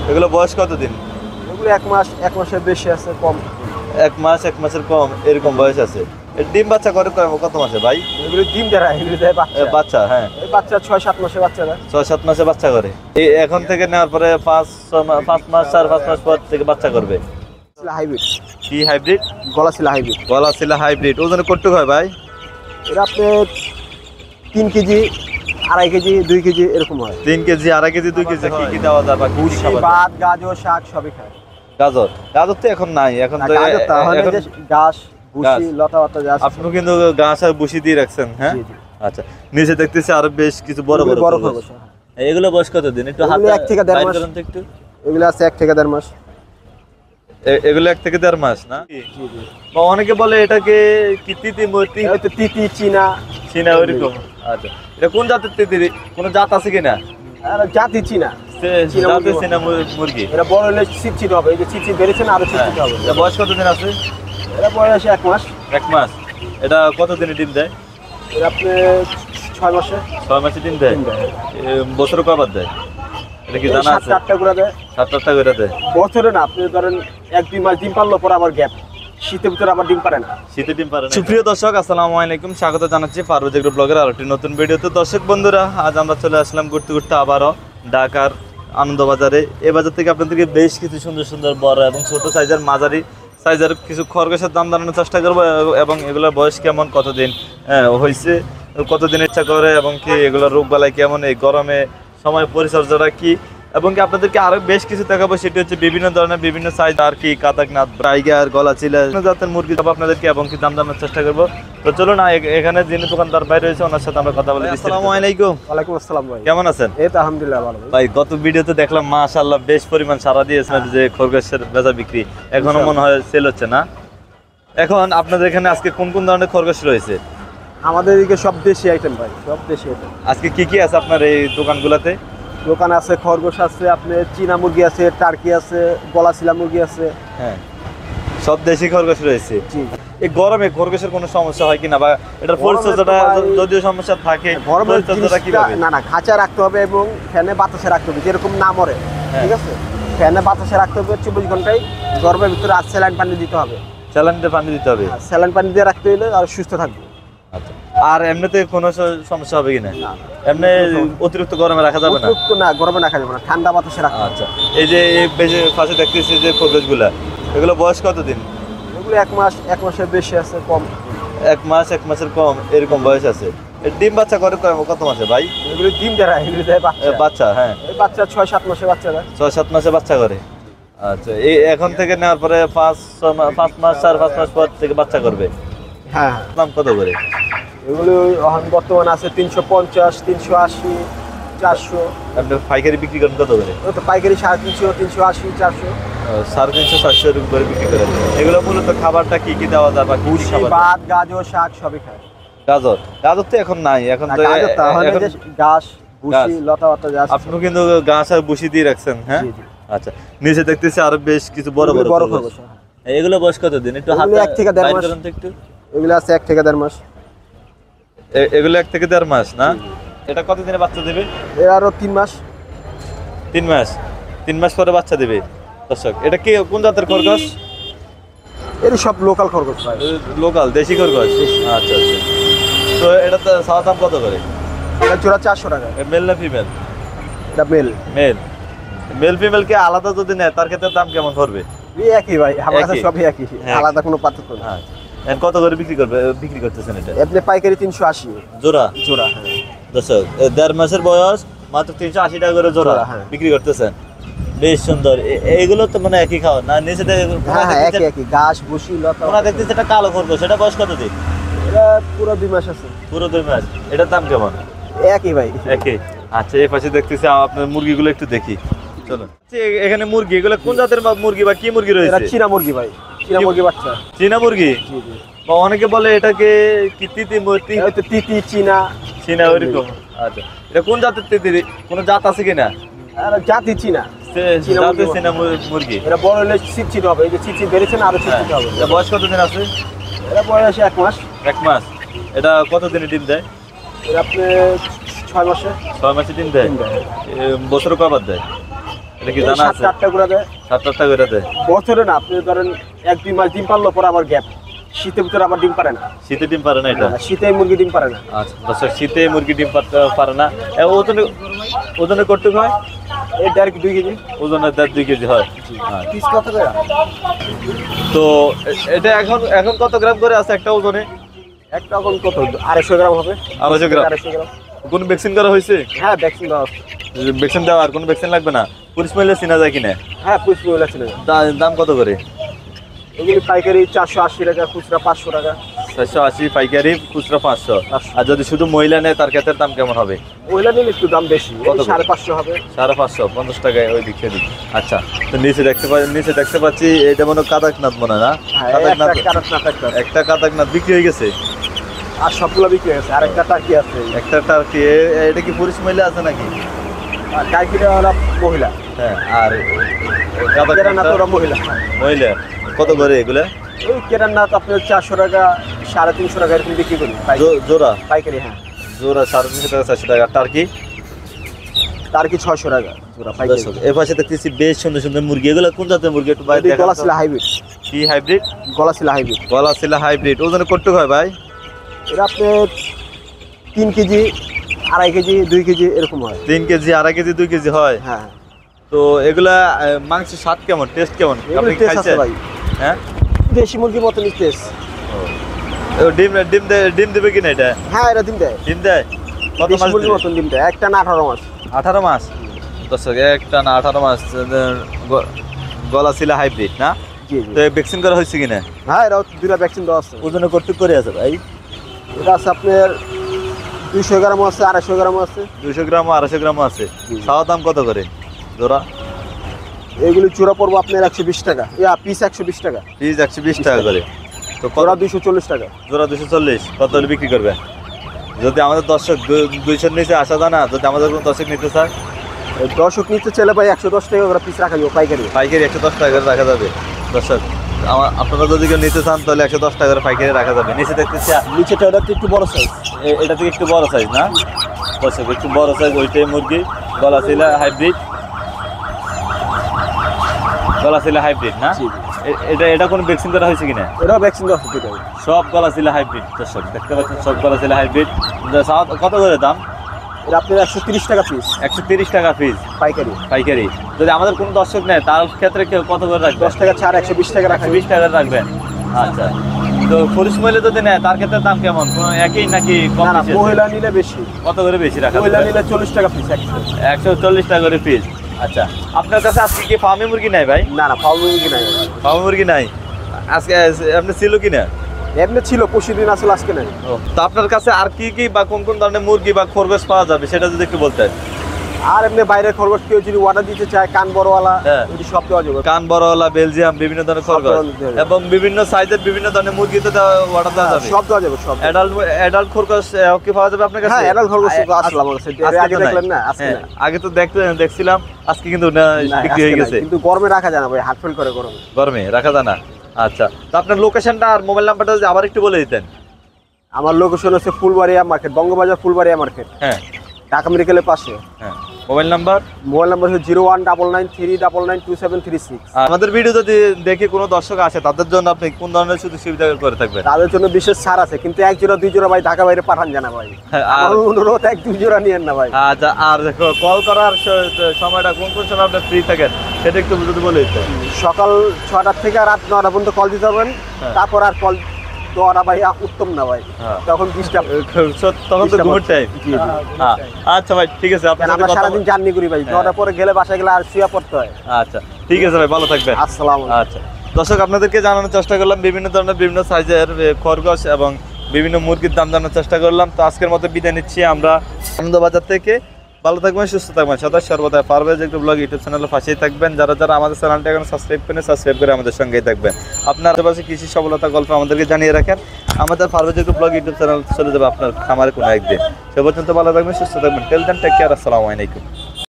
এগুলো বয়স কতদিন? এগুলো এক মাসের বেশি আছে, কম। এক মাসের কম এরকম বয়স আছে। ডিম বাচ্চা করে কত মাসে ভাই? এগুলো ডিম দেয়, এগুলো দেয় বাচ্চা। বাচ্চা, হ্যাঁ। এই বাচ্চা 6-7 মাসে বাচ্চা দেয়। 6-7 মাসে বাচ্চা করে। এখন থেকে নেওয়ার পরে 5 মাস 4-5 মাস পর থেকে বাচ্চা করবে। হাইব্রিড। কি হাইব্রিড? গলাশিলা হাইব্রিড। গলাশিলা হাইব্রিড। ওজনে কতটুকু হয় ভাই? এটা আপনি 3 কেজি, 2.5 কেজি, 2 কেজি এরকম হয়। 3 কেজি, 2.5 কেজি, 2 কেজি। কি দেওয়া যায় বা ভুসি, ভাত, গাজর, শাক সবই খায়। গাজর তো এখন নাই, এখন তো ঘাস, ভুসি, লতা পাতা যা আছে। আপনি কিন্তু ঘাস আর ভুসি দিয়ে রাখছেন, হ্যাঁ? আচ্ছা, নিচে দেখতেছি আরো বেশ কিছু বড় খরগোশ। এগুলো বয়স কতদিন? একটু হাতে 1 থেকে 1.5 মাস। একটু এগুলো আছে 1 থেকে 1.5 মাস। এগুলো 1 থেকে 1.5 মাস না? বা অনেকে বলে এটাকে কি তিতি হয়তো তিতি, চীনা ওইরকম। আচ্ছা, এটা কোন জাতের তিতি? কোন জাত আছে কিনা? আর জাতি চীনা। জাতের চীনা মুরগি। এটা বড় হলে চিটচিট হবে। এই যে চিটচিট বেড়েছে না, আরো চিটচিট হবে। এটা বয়স কতদিন আছে? এটা বয়স 1 মাস। 1 মাস। এটা কতদিনে ডিম দেয়? এটা আপনি 6 মাসে। 6 মাসে ডিম দেয়। বছরে কয়বার দেয় এটা কি জানা আছে? 7-8টা করে দেয়। 7-8টা করে দেয় বছরে না, আপনি ধরেন 1-2 মাস ডিম পারলো, পর আবার গ্যাপ। শীতের ভিতরে আবার ডিম পারে না। শীতে ডিম পারে না। সুপ্রিয় দর্শক, আসসালামু আলাইকুম। স্বাগত জানাচ্ছি পারভেজ এগ্রো ব্লগের আরেকটি নতুন ভিডিওতে। দর্শক বন্ধুরা, আজ আমরা চলে আসলাম ঘুরতে আবারও ঢাকার আনন্দবাজারে। এই বাজার থেকে আপনাদেরকে বেশ কিছু সুন্দর বড় এবং ছোট সাইজের, মাঝারি সাইজের কিছু খরগোশের দাম জানানোর চেষ্টা করবো এবং এগুলোর বয়স কেমন, কতদিন হয়েছে, কতদিন ইচ্ছা করে এবং কি এগুলোর রোগবালাই কেমন, এই গরমে সময় পরিচর্যাটা কি, এবং কি আপনাদেরকে আরো বেশ কিছু দেখাবো। সেটি হচ্ছে বিভিন্ন ধরনের বিভিন্ন সাইজ আর কি কাতাকনাথ, টাইগার, গলাচিলা জাতের মুরগি দেবো আপনাদেরকে এবং কি দাম জানার চেষ্টা করবো। তো চলো না, এখানে যিনি দোকানদার ভাই রয়েছে ওনার সাথে আমরা কথা বলি। আসসালামু আলাইকুম। ওয়ালাইকুম আসসালাম ভাই। কেমন আছেন? এই তো আলহামদুলিল্লাহ ভালো ভাই। গত ভিডিওতে দেখলাম মাশাআল্লাহ বেশ পরিমাণ সাড়া দিয়েছেন যে খরগোশের বেচা বিক্রি এখনো মনে হয় সেল হচ্ছে না। এখন আপনাদের এখানে আজকে কোন কোন ধরনের খরগোশ রয়েছে? আমাদের এদিকে সব দেশি আইটেম ভাই, সব দেশি আইটেম। আজকে কি আছে আপনার এই দোকানগুলোতে? দোকান আছে খরগোশ আছে, আপনার চীনা মুরগি আছে, টার্কি আছে, গলাশিলা মুরগি আছে। হ্যাঁ, সব দেশি খরগোশ রয়েছে। জি। এই গরমে খরগোশের কোনো সমস্যা হয় কিনা, বা এটার পরিচর্যাটা যদিও সমস্যা থাকে, পরিচর্যাটা কিভাবে? না খাঁচা রাখতে হবে এবং ফ্যানে বাতাসে রাখতে হবে, যেরকম না মরে। ঠিক আছে, ফ্যানে বাতাসে রাখতে হবে 24 ঘন্টায়। গরমের ভিতরে আর স্যালাইন পানি দিতে হবে। স্যালাইনতে পানি দিতে হবে। স্যালাইন পানি দিয়ে রাখতে হলে আর সুস্থ থাকবে। আচ্ছা, আর এমনিতে কোনো সমস্যা হবে কিনা? এমনি অতিরিক্ত গরমে রাখা যাবে না? অতিরিক্ত না, গরমে রাখা যাবে না, ঠান্ডা বাতাসে রাখা। আচ্ছা, এই যে পাশে দেখতেছি যে খরগোশগুলা, এগুলো বয়স কতদিন? এগুলো 1 মাসের বেশি আছে, কম। 1 মাসের কম এরকম বয়স আছে। ডিম বাচ্চা করে কত মাসে ভাই? এগুলো ডিম দেয়, এগুলো দেয় বাচ্চা, হ্যাঁ। এই বাচ্চা 6-7 মাসে বাচ্চা দেয়। 6-7 মাসে বাচ্চা করে। আচ্ছা, এখন থেকে নেওয়ার পরে 5 মাস 4-5 মাস পর থেকে বাচ্চা করবে। হ্যাঁ। দাম কত করে? এগুলো এখন বর্তমানে আছে 350, 380, 400। আপনি পাইকারি বিক্রি করেন কত করে? তো পাইকারি 350, 380, 400। 350-400 এরকম করে বিক্রি করেন। এগুলো মূলত খাবারটা কি দেওয়া যায় বা ভুসি, ভাত, গাজর, শাক সবই খায়। গাজর তো এখন নাই, এখন তো ঘাস, ভুসি, লতা পাতা যা আছে। আপনি কিন্তু ঘাস আর ভুসি দিয়ে রাখছেন, হ্যাঁ? আচ্ছা, নিচে দেখতেছি আরো বেশ কিছু বড় খরগোশ। এগুলো বয়স কতদিন? একটু হাতে 1 থেকে 1.5 মাস। একটু এগুলো আছে 1 থেকে 1.5 মাস। এগুলো 1 থেকে 1.5 মাস না? এটা কতদিনে বাচ্চা দেবে? এর আরো 3 মাস। 3 মাস পরে বাচ্চা দেবে। দর্শক, এটা কি কোন জাতের খরগোশ? এর সব লোকাল খরগোশ ভাই। লোকাল দেশি খরগোশ। আচ্ছা। তো এটা তো সাদা দাম কত করে? এটা জোড়া 400 টাকা। মেল না ফিমেল? এটা মেল ফিমেল কে আলাদা যদি নেয় তার ক্ষেত্রে দাম কেমন পড়বে? একই ভাই, আমার কাছে সবই একই, আলাদা কোনো পার্থক্য নেই। হ্যাঁ। কত করে বিক্রি করতেছেন এটা? আপনি পাইকারি 380 জোড়া। হ্যাঁ। দর্শক, 1.5 মাসের বয়স, মাত্র 380 টাকা করে জোড়া বিক্রি করতেছেন। বেশ সুন্দর। এগুলো তো মানে একই খাওয়া না? নিচে একই ঘাস, ভুসি, লতা। ওরা দেখতেছে এটা কালো খরগোশ, এটা বয়স কতদিন? এটা পুরো 2 মাস আছে। পুরো 2 মাস। এটার দাম কেমন? একই ভাই, একই। আচ্ছা, এই পাশে দেখতেছি আপনার মুরগিগুলো একটু দেখি। চলো, এখানে মুরগি, এগুলো কোন জাতের মুরগি বা কি মুরগি রয়েছে? এটা চীনা মুরগি ভাই, চীনা মুরগি বাচ্চা। চীনা মুরগি? বা অনেকে বলে এটাকে কি হয়তো তিতি, চীনা ওইরকম। আচ্ছা, এটা কোন জাতের তিতি? কোন জাত আছে কিনা? আর জাতি চীনা মুরগি। এটা বড় হলে চিটচিট হবে। এই যে চিটচিট বেড়েছে না, আরো চিটচিট হবে। এটা বয়স কতদিন আছে? এটা বয়স 1 মাস। 1 মাস। এটা কতদিনে ডিম দেয়? এটা আপনি 6 মাসে। 6 মাসে ডিম দেয়। বছরে কয়বার দেয়? এটা কি জানা আছে? 7-8টা করে দেয়। 7-8টা করে দেয় বছরে না, আপনি ধরেন 1-2 মাস ডিম পারলো, পর আবার গ্যাপ। শীতের ভিতরে আবার ডিম পারে না। শীতে ডিম পারে না এটা? না, শীতে মুরগি ডিম পারে না। আচ্ছা দর্শক, শীতে মুরগি ডিম পারতে পারে না। ওজনে ওজনে কতটুক হয়? এই 1.5-2 কেজি। ওজনে 1.5-2 কেজি হয়। পিস কত করে? তো এটা এখন এখন কত গ্রাম করে আছে একটা ওজনে? একটা এখন কত? 250 গ্রাম হবে। 250 গ্রাম। 250 গ্রাম। কোন ভ্যাকসিন করা হয়েছে? হ্যাঁ, ভ্যাকসিন দেওয়া আছে। ভ্যাকসিন দেওয়া, আর কোনো ভ্যাকসিন লাগবে না? পুলিশ মহিলা চিনা যায় কিনা? হ্যাঁ, পুষ মহিলা ছিল। দাম কত করে? এগুলি পাইকারি 480 টাকা, খুচরা 500 টাকা। 480 পাইকারি, খুচরা 500। আর যদি শুধু মহিলা নেয় তার ক্ষেত্রে দাম কেমন হবে? মহিলা নিলে একটু দাম বেশি, কত? 550 হবে। 550, 50 টাকায় ওই দিকে দিক। আচ্ছা, তো নিচে দেখতে পাচ্ছি এটা মনে হয় কাদাকনাথ মনে হয় না? হ্যাঁ, কাদাকনাথ, একটা কাটাকনাথ একটা। একটা কাদাকনাথ বিক্রি হয়ে গেছে। আর সবগুলো বিক্রি হয়ে গেছে। আরেকটা টার্কি আছে। একটা টার্কি, এটা কি পুরুষ মহিলা আছে নাকি? আর টার্কিটা ওরা মহিলা। হ্যাঁ, আর কেরানা তো কাদাকনাথ ওরা মহিলা। মহিলা। কত করে এগুলা? ওই কেরান্নাথ আপনার 400 টাকা, 350 টাকা এরকম বিক্রি করি জোড়া? পাইকারি। হ্যাঁ, জোড়া 350 টাকা, 400 টাকা। টার্কি? টার্কি 600 টাকা জোড়া পাইকারি। এর পাশে দেখতেছি বেশ সুন্দর সুন্দর মুরগি। এগুলো কোন জাতের মুরগি একটু বাইরে দেখা? গলাশিলা হাইব্রিড। কি হাইব্রিড? গলাশিলা হাইব্রিড। গলাশিলা হাইব্রিড। ওজনে কতটুক হয় ভাই? এটা আপনার 3 কেজি, 2.5 কেজি, 2 কেজি এরকম হয়। 3 কেজি, 2.5 কেজি, 2 কেজি হয়। হ্যাঁ। তো এগুলা মাংসের স্বাদ কেমন, টেস্ট কেমন? আপনি এগুলো টেস্ট আছে খাইছেন? ভাই। হ্যাঁ, দেশি মুরগির মতন টেস্ট। ডিম দেবে কিনা এটা? হ্যাঁ, এটা ডিম দেয়। ডিম দেয়? কত দেশি মাস মুরগির দিবে? মতন ডিম দেয়। একটা না 18 মাস। 18 মাস। দর্শক, একটা না 18 মাস। গলাশিলা হাইব্রিড না? জি জি। তো ভ্যাকসিন করা হয়েছে কিনা? হ্যাঁ, এটা 2টা ভ্যাকসিন দেওয়া আছে। ওজনে কতটুক করে আছে ভাই? এটা আছে আপনার 200 গ্রাম আছে, 250 গ্রাম আছে। 200 গ্রাম, 250 গ্রাম আছে। জি। খাওয়া দাম কত করে জোড়া? এগুলি চূড়া পড়বো আপনার 120 টাকা। পিস 120 টাকা। পিস 120 টাকা করে। তো জোড়া 240 টাকা। জোড়া 240। কত হলে বিক্রি করবে? যদি আমাদের দর্শক 200 নিচে আসা যায় না, যদি আমাদের কোনো দর্শক নিতে চায়? দর্শক নিতে চাইলে ভাই 110 টাকা করে পিস রাখা যাবে পাইকারি। পাইকারি 110 টাকা করে রাখা যাবে। দর্শক, আপনারা যদি কেউ নিতে চান তাহলে 110 টাকা করে পাইকারি রাখা যাবে। নিচে দেখতেছি নিচেটা এটা একটু বড় সাইজ। এটা থেকে একটু বড় সাইজ না? দর্শক, একটু বড় সাইজ ওইটাই মুরগি। গলাশিলা হাইব্রিড। গলাশিলা হাইব্রিড না? জি। এটা কোনো ভ্যাকসিন করা হয়েছে কিনা? এটাও ভ্যাকসিন দেওয়া আছে দুটোই। সব গলাশিলা হাইব্রিড। দর্শক দেখতে পাচ্ছেন, সব গলাশিলা হাইব্রিড। কত করে দাম? এটা আপনার 130 টাকা পিস 130 টাকা পিস পাইকারি। পাইকারি। যদি আমাদের কোনো দর্শক নেয় তার ক্ষেত্রে কেউ কত করে রাখবে? 10 টাকা ছাড়, 120 টাকা রাখা। 120 টাকা রাখবেন। আচ্ছা, তো পুরুষ মহিলা যদি নেয় তার ক্ষেত্রে দাম কেমন? কোনো একই নাকি কম না না, বেশি আছে? মহিলা নিলে বেশি। কত করে বেশি রাখা মহিলা যাবে? নিলে 40 টাকা পিস। 140 টাকা করে পিস। আচ্ছা, আপনার কাছে আজকে কি ফার্মে মুরগি নাই ভাই? না না, ফাউল মুরগি নাই। ফার্মে মুরগি নাই আজকে? আপনি ছিল কিনা? এমনি ছিল, পরশুদিন আসলে, আজকে নাই। তো আপনার কাছে আর কি কি বা কোন কোন ধরনের মুরগি বা খরগোশ পাওয়া যাবে সেটা যদি একটু বলতেন। আর এমনি বাইরের খরগোশ কেউ যদি অর্ডার দিতে চায়, কান বড়ওয়ালা, হ্যাঁ। ওই সব দেওয়া যাবে। কান বড়ওয়ালা, বেলজিয়াম, বিভিন্ন ধরনের সব খরগোশ ধরনের দেওয়া যাবে। এবং বিভিন্ন সাইজের বিভিন্ন ধরনের মুরগি তো অর্ডার দেওয়া যাবে। সব দেওয়া যাবে, সব। অ্যাডাল্ট খরগোশ কি পাওয়া যাবে আপনার কাছে? হ্যাঁ, অ্যাডাল্ট খরগোশ তো আসলে আমার কাছে। এর আগে দেখলেন না? আজকে হ্যাঁ, না। আগে তো দেখছিলাম, আজকে কিন্তু না, বিক্রি হয়ে আজকে গেছে। নাই। কিন্তু গরমে রাখা যায় না ভাই, হার্ট ফেল করে গরমে। গরমে রাখা যায় না। আচ্ছা, তো আপনার লোকেশনটা আর মোবাইল নাম্বারটা যদি আবার একটু বলে দিতেন। আমার লোকেশন হচ্ছে ফুলবাড়িয়া মার্কেট, বঙ্গবাজার ফুলবাড়িয়া মার্কেট, হ্যাঁ ঢাকা মেডিকেলের পাশে। হ্যাঁ, মোবাইল নাম্বার? মোবাইল নাম্বার হচ্ছে 01993992736। আমাদের ভিডিও যদি দেখে কোনো দর্শক আসে তাদের জন্য আপনি কোন ধরনের সুযোগ সুবিধা করে থাকবেন? তাদের জন্য বিশেষ ছাড় আছে, কিন্তু 1 জোড়া 2 জোড়া ভাই ঢাকা বাইরে পাঠান জানা ভাই। হ্যাঁ, আমার অনুরোধ 1-2 জোড়া নিয়েন না ভাই। আচ্ছা, আর কল করার সময়টা কোন কোন সময় আপনি ফ্রি থাকেন সেটা একটু যদি বলে দিতেন। সকাল 6টা থেকে রাত 9টা পর্যন্ত কল দিতে পারবেন। হ্যাঁ। তারপর আর কল দেওয়াটা ভাই উত্তম না ভাই, হ্যাঁ। তখন ডিস্টার্ব। তখন তো ঘুমের টাইম। জি জি। আচ্ছা ভাই, ঠিক আছে। আপনার সাথে আমরা কথা সারাদিন জার্নি করি ভাই, 9টার পরে গেলে বাসায় গেলে আর শুয়ে পড়তে হয়। আচ্ছা, ঠিক আছে ভাই, ভালো থাকবেন। আসসালামু আলাইকুম। আচ্ছা, দর্শক আপনাদেরকে জানানোর চেষ্টা করলাম বিভিন্ন ধরনের বিভিন্ন সাইজের খরগোশ এবং বিভিন্ন মুরগির দাম জানানোর চেষ্টা করলাম। তো আজকের মতো বিদায় নিচ্ছি আমরা আনন্দবাজার থেকে। ভালো থাকবেন, সুস্থ থাকবেন, সদা সর্বদা পারভেজ এগ্রো ব্লগ ইউটিউব চ্যানেলের পাশেই থাকবেন। যারা যারা আমাদের চ্যানেলটা এখন সাবস্ক্রাইব করে আমাদের সঙ্গেই থাকবেন। আপনার আশেপাশে কৃষি সফলতা গল্প আমাদেরকে জানিয়ে রাখেন। আমাদের Parvez agro blog YouTube channel চলে যাবে আপনার খামারে কোনো একদিন। সে পর্যন্ত ভালো থাকবেন, সুস্থ থাকবেন। টেল দেন, টেক কেয়ার, আসসালামু আলাইকুম।